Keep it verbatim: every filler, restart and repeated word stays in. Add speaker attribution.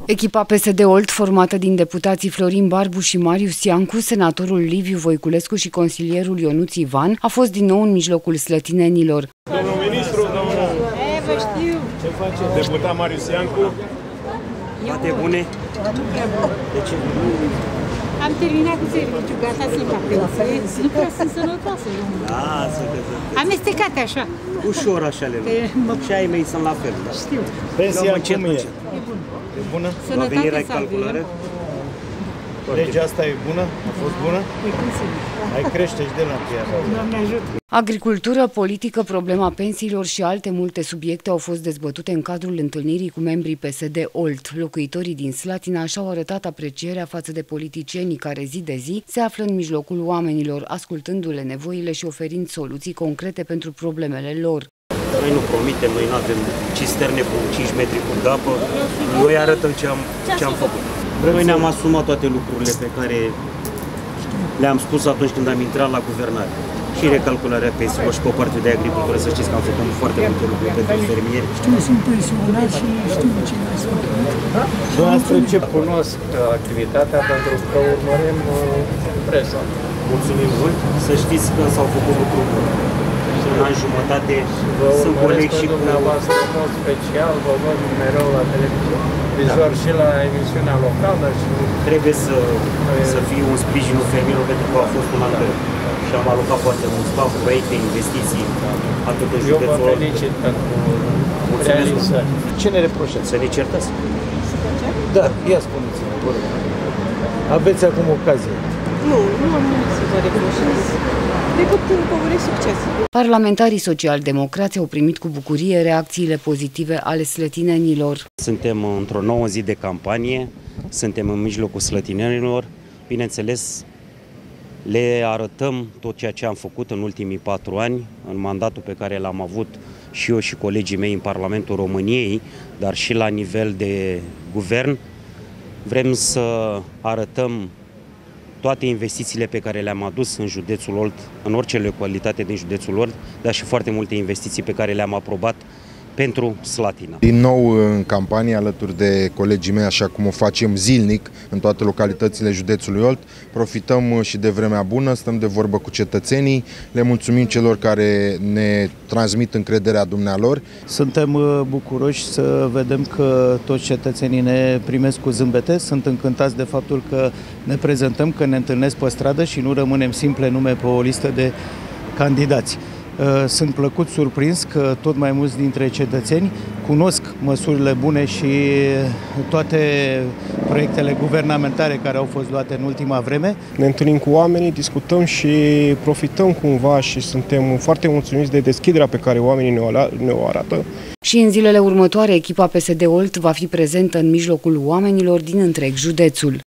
Speaker 1: Echipa P S D Olt, formată din deputații Florin Barbu și Marius Iancu, senatorul Liviu Voiculescu și consilierul Ionuț Ivan, a fost din nou în mijlocul slătinenilor.
Speaker 2: Domnul ministru, domnul...
Speaker 3: E, vă știu.
Speaker 2: Ce face? Deputat Marius Iancu.
Speaker 4: Toate bune? De ce?
Speaker 3: Am terminat cu serviciu, gata să-i fac pensie. Nu prea sunt sănătoasă.
Speaker 4: Lasă că sunteți.
Speaker 3: Amestecate așa.
Speaker 4: Ușor așa le luăm. Și ai mei sunt la fel. Da?
Speaker 3: Știu.
Speaker 2: Pensia cum e?
Speaker 3: E bun.
Speaker 2: E bună?
Speaker 4: Va veni
Speaker 3: Sănătate să
Speaker 4: calculare?
Speaker 2: Legea asta e bună? A fost bună?
Speaker 3: E cum să
Speaker 2: Ai crește și de la chiar.
Speaker 3: Doamne ajută.
Speaker 1: Agricultură, politică, problema pensiilor și alte multe subiecte au fost dezbătute în cadrul întâlnirii cu membrii P S D Olt. Locuitorii din Slatina și-au arătat aprecierea față de politicienii care zi de zi se află în mijlocul oamenilor, ascultându-le nevoile și oferind soluții concrete pentru problemele lor.
Speaker 4: Noi nu promitem, noi nu avem cisterne cu cinci metri cu apă, noi arătăm ce am, ce am făcut. Noi ne-am asumat toate lucrurile pe care le-am spus atunci când am intrat la guvernare. Și recalcularea pensiilor și pe partea de agricultură, să știți că am făcut foarte multe lucruri pentru fermieri.
Speaker 5: Știu, sunt pensionat și știu ce mai sunt.
Speaker 2: Dumneavoastră ce cunosc activitatea pentru că urmărim presa.
Speaker 4: Mulțumim mult, să știți că s-au făcut lucruri bune. În an jumătate sunt colegi și cu...
Speaker 2: dumneavoastră, în mod special, vă văd mereu la televiziune. Vizor și la emisiunea locală și...
Speaker 4: Trebuie să, să fie un sprijinul fermierilor pentru că a fost un an greu. Și am alocat foarte mulți bani, proiecte, investiții, atât în județul.
Speaker 2: Eu vă felicit pentru realizări. Ce ne reproșați?
Speaker 4: Să ne certați?
Speaker 2: Da, ia spuneți-ne, vă rog. Aveți acum ocazie.
Speaker 3: Nu, nu am nimic să vă reproșez. Decât că urez succes.
Speaker 1: Parlamentarii social-democrați au primit cu bucurie reacțiile pozitive ale slătinenilor.
Speaker 4: Suntem într-o nouă zi de campanie, suntem în mijlocul slătinenilor. Bineînțeles, le arătăm tot ceea ce am făcut în ultimii patru ani, în mandatul pe care l-am avut și eu și colegii mei în Parlamentul României, dar și la nivel de guvern. Vrem să arătăm toate investițiile pe care le-am adus în județul Olt, în orice localitate din județul Olt, dar și foarte multe investiții pe care le-am aprobat pentru Slatina.
Speaker 6: Din nou în campanie, alături de colegii mei, așa cum o facem zilnic în toate localitățile județului Olt, profităm și de vremea bună, stăm de vorbă cu cetățenii, le mulțumim celor care ne transmit încrederea dumnealor.
Speaker 7: Suntem bucuroși să vedem că toți cetățenii ne primesc cu zâmbete, sunt încântați de faptul că ne prezentăm, că ne întâlnesc pe stradă și nu rămânem simple nume pe o listă de candidați. Sunt plăcut surprins că tot mai mulți dintre cetățeni cunosc măsurile bune și toate proiectele guvernamentale care au fost luate în ultima vreme.
Speaker 8: Ne întâlnim cu oamenii, discutăm și profităm cumva și suntem foarte mulțumiți de deschiderea pe care oamenii ne-o arată.
Speaker 1: Și în zilele următoare, echipa P S D Olt va fi prezentă în mijlocul oamenilor din întreg județul.